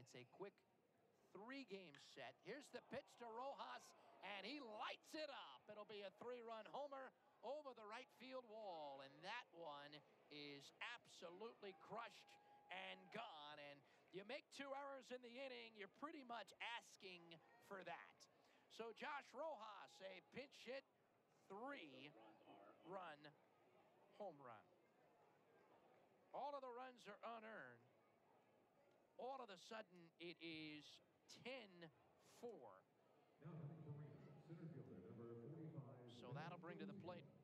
It's a quick 3-game set. Here's the pitch to Rojas, and he lights it up. It'll be a 3-run homer over the right field wall, and that one is absolutely crushed and gone. And you make 2 errors in the inning, you're pretty much asking for that. So Josh Rojas, a pinch hit 3-run home run. All of the runs are unearned. All of a sudden, it is 10-4. So that'll bring to the plate